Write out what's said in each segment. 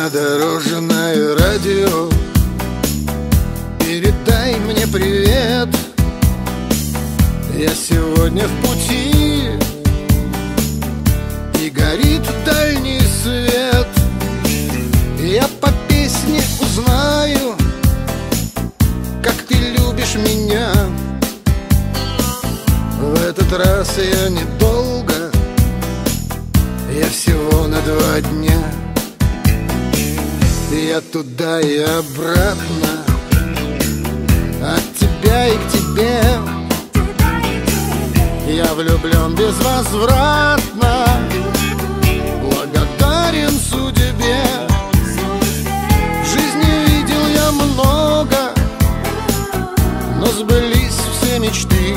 Дорожное радио, передай мне привет. Я сегодня в пути, и горит дальний свет. Я по песне узнаю, как ты любишь меня. В этот раз я недолго, я всего на 2 дня. Я туда и обратно, от тебя и к тебе. Я влюблен безвозвратно, благодарен судьбе. В жизни видел я много, но сбылись все мечты.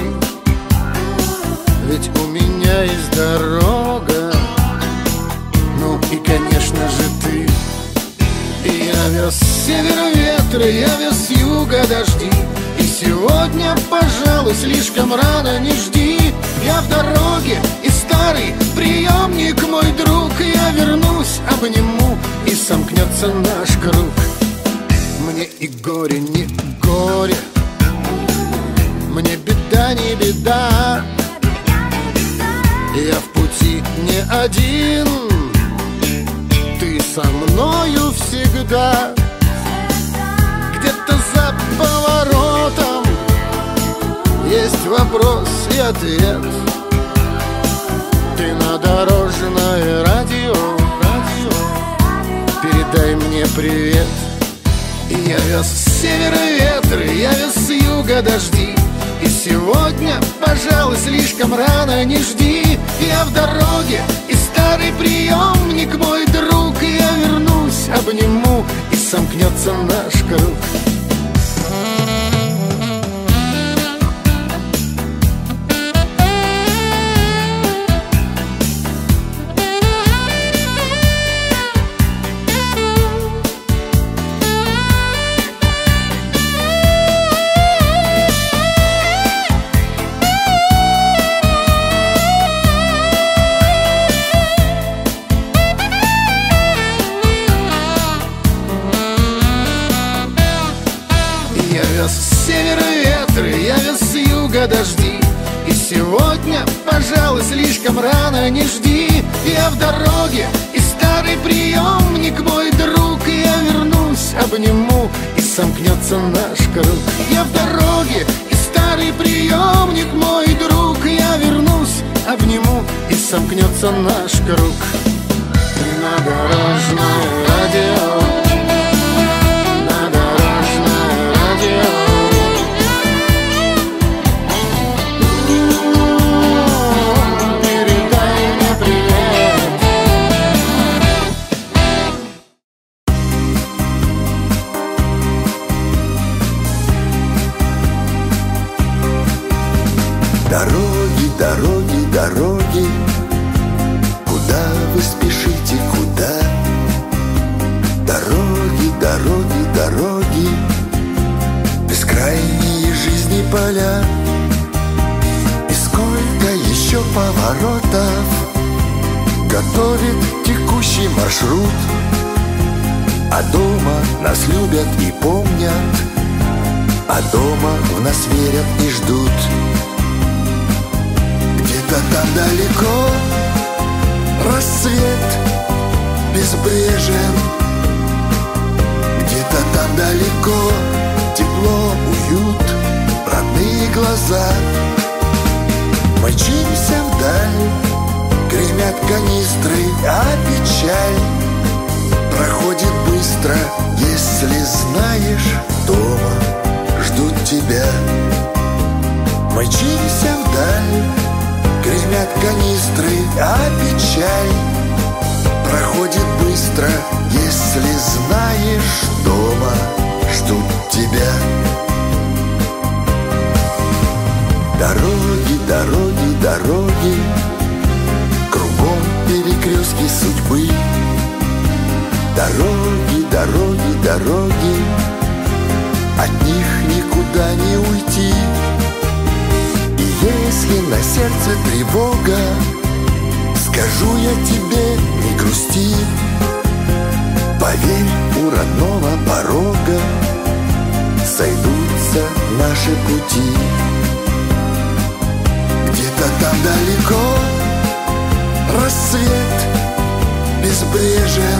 Ведь у меня есть дорога, ну и, конечно же, ты. Я вез с севера ветры, я вез с юга дожди. И сегодня, пожалуй, слишком рано, не жди. Я в дороге, и старый приемник мой друг. Я вернусь, обниму, и сомкнется наш круг. Мне и горе не горе, мне беда не беда. Я в пути не один, ты со мною всегда. Где-то за поворотом есть вопрос и ответ. Ты на дорожное радио, передай мне привет. Я вез с севера ветры, я вез с юга дожди. И сегодня, пожалуй, слишком рано, не жди. Я в дороге, и старый приемник мой друг. Я вернусь, обниму, и сомкнется наш круг. Дожди. И сегодня, пожалуй, слишком рано, не жди. Я в дороге, и старый приемник мой друг. Я вернусь, обниму, и сомкнется наш круг. Я в дороге, и старый приемник мой друг. Я вернусь, обниму, и сомкнется наш круг. На дорожное радио, на дорожное радио. Дороги, дороги, дороги, куда вы спешите, куда? Дороги, дороги, дороги, бескрайние жизни поля. И сколько еще поворотов готовит текущий маршрут. А дома нас любят и помнят, а дома в нас верят и ждут. Где-то там далеко рассвет безбрежен, где-то там далеко тепло, уют, родные глаза. Мы мчимся вдаль, гремят канистры, а печаль проходит быстро, если знаешь, дома ждут тебя. Мы мчимся вдаль, гремят канистры, а печаль проходит быстро, если знаешь, дома ждут тебя. Дороги, дороги, дороги, кругом перекрестки судьбы. Дороги, дороги, дороги, от них никуда не уйти. И если на сердце тревога, скажу я тебе, не грусти. Поверь, родного порога сойдутся наши пути. Где-то там далеко рассвет безбрежен,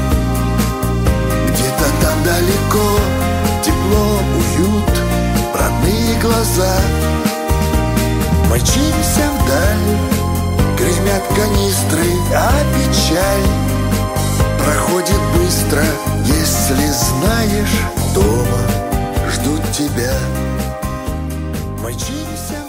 где-то там далеко тепло, уют, родные глаза. Мы мчимся вдаль, гремят канистры, а печаль проходит быстро, если знаешь, дома ждут тебя. Мы мчимся